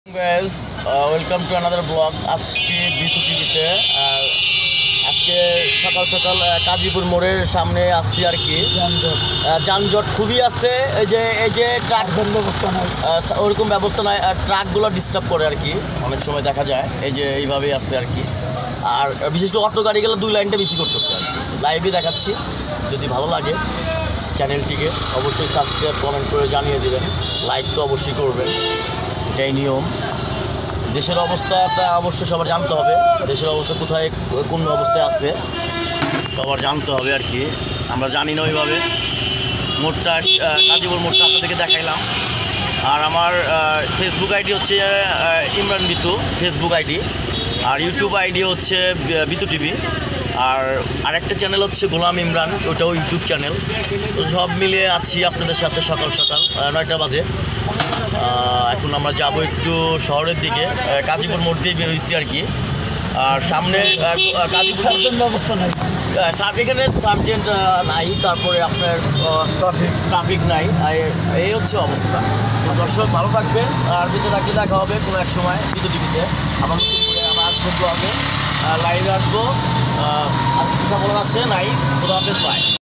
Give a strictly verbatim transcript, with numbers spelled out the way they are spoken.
guys, welcome to another blog. আজকে বিতু টিভিতে আজকে সকাল সকাল কাজীপুর মোড়ের সামনে আসছি আর কি। যানজট খুবই আছে, এই যে এই যে ট্রাক ব্যবস্থা নাই, ওরকম ব্যবস্থা নাই, ট্রাকগুলো ডিস্টার্ব করে আর কি, অনেক সময় দেখা যায়। এই যে এইভাবেই আছে আর কি। আর বিশেষ করে অটো গাড়ি গেলে দুই লাইনটা বেশি করতেছে আর কি। লাইভে দেখাচ্ছি, যদি ভালো লাগে চ্যানেলটিকে অবশ্যই সাবস্ক্রাইব কমেন্ট করে জানিয়ে দেবেন, লাইক তো অবশ্যই করবেন, এটাই নিয়ম। দেশের অবস্থাটা অবশ্যই সবার জানতে হবে, দেশের অবস্থা কোথায় কোন অবস্থায় আছে সবার জানতে হবে আর কি। আমরা জানি না ওইভাবে। মোড়টা কাজীপুর মোড়টা আপনাদেরকে দেখাইলাম। আর আমার ফেসবুক আইডি হচ্ছে ইমরান বিতু ফেসবুক আইডি, আর ইউটিউব আইডি হচ্ছে বিতু টিভি, আর আরেকটা চ্যানেল হচ্ছে গোলাম ইমরান, ওটাও ইউটিউব চ্যানেল। তো সব মিলিয়ে আছি আপনাদের সাথে সকাল সকাল নয়টা বাজে। এখন আমরা যাব একটু শহরের দিকে, কাজীপুর মোড় দিয়ে বেরোইছি আর কি। আর সামনে কাজীপুর ব্যবস্থা নাই, এখানে সার্জেন্ট নাই, তারপরে আপনার ট্রাফিক ট্রাফিক নাই, এই হচ্ছে অবস্থা। তো দর্শক ভালো থাকবেন, আর বেঁচে থাকলে দেখা হবে কোনো এক সময় বিতু টিভিতে। আবার নতুন করে আবার আসবো ব্লগে, লাইভে আসবো। আর কিছু বলার আছে নাই, খোদা হাফেজ, বাই।